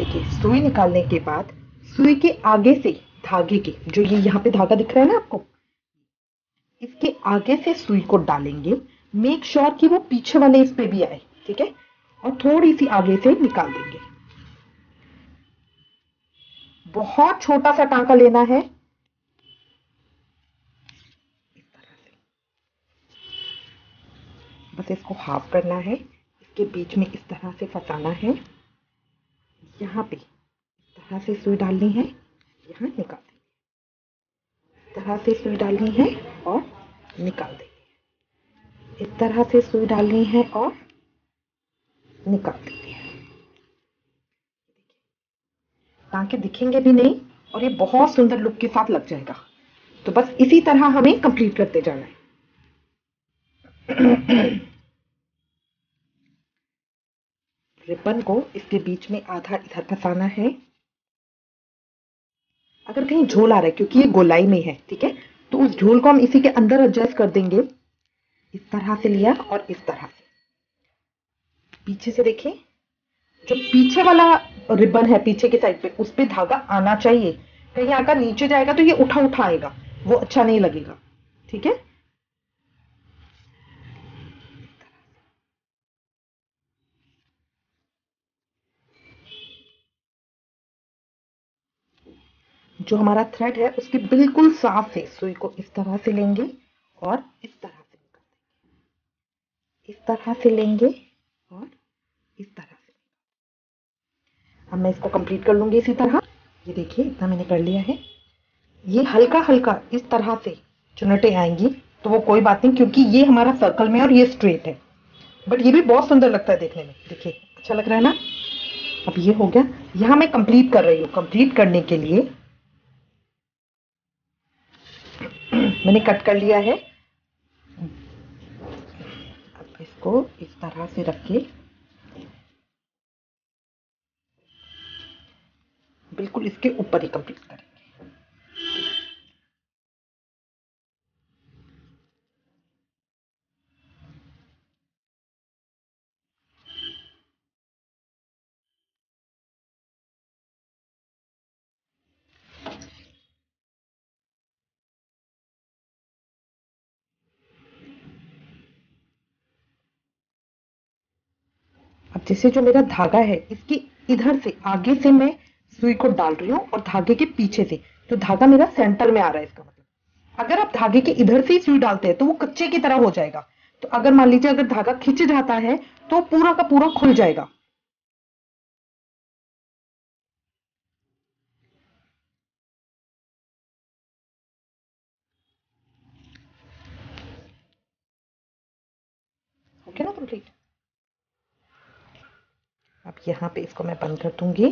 देखिए सुई निकालने के बाद सुई के आगे से धागे के, जो ये यहाँ पे धागा दिख रहा है ना आपको, इसके आगे से सुई को डालेंगे। मेक श्योर कि वो पीछे वाले इस पे भी आए, ठीक है, और थोड़ी सी आगे से निकाल देंगे। बहुत छोटा सा टांका लेना है, बस इसको हाफ करना है, इसके बीच में इस तरह से फंसाना है, यहाँ पे इस तरह से सुई डालनी है, यहाँ निकाल देंगे, इस तरह से सुई डालनी है और निकाल देंगे, इस तरह से सुई डालनी है और निकाल देंगे। टांके दिखेंगे भी नहीं और ये बहुत सुंदर लुक के साथ लग जाएगा। तो बस इसी तरह हमें कंप्लीट करते जाना है। रिबन को इसके बीच में आधा इधर फंसाना है। अगर कहीं झोल आ रहा है, क्योंकि ये गोलाई में है, ठीक है, तो उस झोल को हम इसी के अंदर एडजस्ट कर देंगे। इस तरह से लिया और इस तरह से पीछे से देखें, जो पीछे वाला रिबन है पीछे की साइड पे, उस पे धागा आना चाहिए। कहीं आकर नीचे जाएगा तो ये उठा उठा आएगा, वो अच्छा नहीं लगेगा, ठीक है। जो हमारा थ्रेड है उसके बिल्कुल साफ है, सुई को इस तरह से लेंगे और इस तरह से निकाल देंगे, इस तरह से लेंगे और इस तरह से। अब मैं इसको कंप्लीट कर लूंगी इसी तरह। ये देखिए इतना मैंने कर लिया है। ये हल्का हल्का इस तरह से चुनटे आएंगी तो वो कोई बात नहीं, क्योंकि ये हमारा सर्कल में और ये स्ट्रेट है, बट ये भी बहुत सुंदर लगता है देखने में। देखिए अच्छा लग रहा है ना। अब ये हो गया, यहाँ मैं कंप्लीट कर रही हूँ। कंप्लीट करने के लिए मैंने कट कर लिया है। अब इसको इस तरह से रख के बिल्कुल इसके ऊपर ही कंप्लीट करेंगे। अब जैसे जो मेरा धागा है, इसकी इधर से आगे से मैं सुई को डाल रही हूँ और धागे के पीछे से, तो धागा मेरा सेंटर में आ रहा है। इसका मतलब अगर आप धागे के इधर से ही सुई डालते हैं तो वो कच्चे की तरह हो जाएगा। तो अगर मान लीजिए अगर धागा खिंच जाता है तो पूरा का पूरा खुल जाएगा। ओके ना, कंप्लीट। अब यहाँ पे इसको मैं बंद कर दूंगी।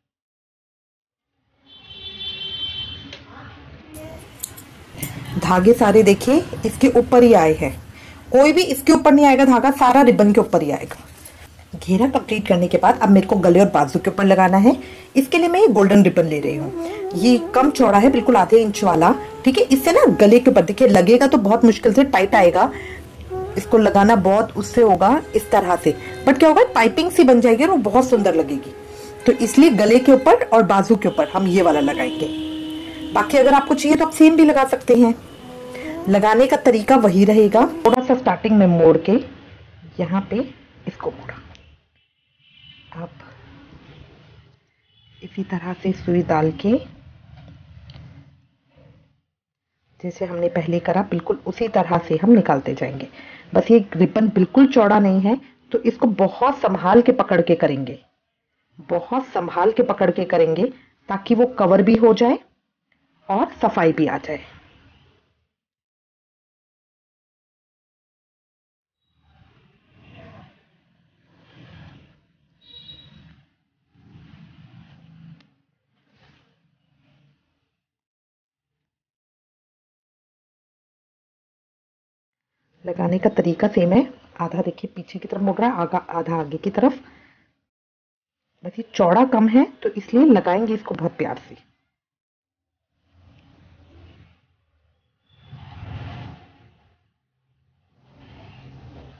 धागे सारे देखिए इसके ऊपर ही आए हैं, कोई भी इसके ऊपर नहीं आएगा, धागा सारा रिबन के ऊपर ही आएगा। घेरा कंप्लीट करने के बाद अब मेरे को गले और बाजू के ऊपर लगाना है। इसके लिए मैं ये गोल्डन रिबन ले रही हूँ। ये कम चौड़ा है, बिल्कुल आधे इंच वाला, ठीक है। इससे ना गले के ऊपर देखिए लगेगा तो बहुत मुश्किल से टाइट आएगा, इसको लगाना बहुत उससे होगा इस तरह से, बट क्या होगा पाइपिंग सी बन जाएगी और वो बहुत सुंदर लगेगी। तो इसलिए गले के ऊपर और बाजू के ऊपर हम ये वाला लगाएंगे। बाकी अगर आपको चाहिए तो आप सेम भी लगा सकते हैं। लगाने का तरीका वही रहेगा। थोड़ा सा स्टार्टिंग में मोड़ के यहाँ पे इसको मोड़ा। अब इसी तरह से सुई डाल के जैसे हमने पहले करा बिल्कुल उसी तरह से हम निकालते जाएंगे। बस ये रिबन बिल्कुल चौड़ा नहीं है तो इसको बहुत संभाल के पकड़ के करेंगे, बहुत संभाल के पकड़ के करेंगे ताकि वो कवर भी हो जाए और सफाई भी आ जाए। लगाने का तरीका सेम है। आधा देखिए पीछे की तरफ मुड़ रहा है, आधा आगे की तरफ। बस ये चौड़ा कम है तो इसलिए लगाएंगे इसको बहुत प्यार से।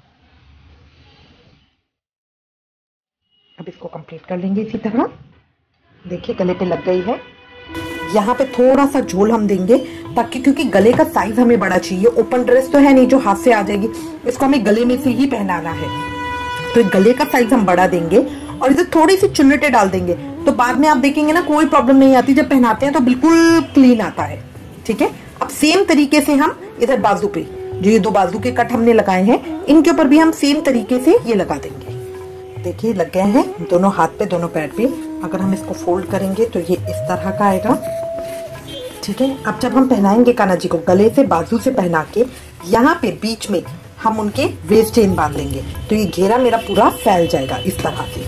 अब इसको कंप्लीट कर लेंगे इसी तरह। देखिए गले पे लग गई है। यहाँ पे थोड़ा सा झोल हम देंगे ताकि, क्योंकि गले का साइज हमें बड़ा चाहिए। ओपन ड्रेस तो है नहीं जो हाथ से आ जाएगी, इसको हमें गले में से ही पहनाना है, तो गले का साइज हम बड़ा देंगे और इधर थोड़ी सी चुन्नटे डाल देंगे। तो बाद में आप देखेंगे ना कोई प्रॉब्लम नहीं आती, जब पहनाते हैं तो बिल्कुल क्लीन आता है। ठीक है, अब सेम तरीके से हम इधर बाजू पे जो ये 2 बाजू के कट हमने लगाए हैं, इनके ऊपर भी हम सेम तरीके से ये लगा देंगे। देखिए लग गए हैं दोनों हाथ पे, दोनों पैर पे। अगर हम इसको फोल्ड करेंगे तो ये इस तरह का आएगा। ठीक है, अब जब हम पहनाएंगे कान्हा जी को, गले से बाजू से पहना के यहाँ पे बीच में हम उनके वेस्ट चेन बांध लेंगे, तो ये घेरा मेरा पूरा फैल जाएगा इस तरह से।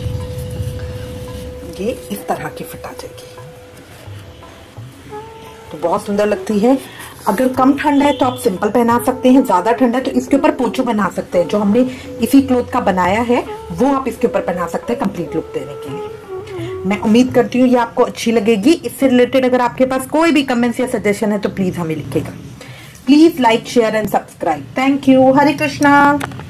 ये इस तरह की फिट आ जाएगी, तो बहुत सुंदर लगती है। अगर कम ठंड है तो आप सिंपल पहना सकते हैं, ज्यादा ठंड है तो इसके ऊपर पोंचो बना सकते हैं। जो हमने इसी क्लॉथ का बनाया है वो आप इसके ऊपर पहना सकते हैं कंप्लीट लुक देने के लिए। मैं उम्मीद करती हूँ ये आपको अच्छी लगेगी। इससे रिलेटेड अगर आपके पास कोई भी कमेंट्स या सजेशन है तो प्लीज हमें लिखिएगा। Please like, share and subscribe. Thank you. Hare Krishna.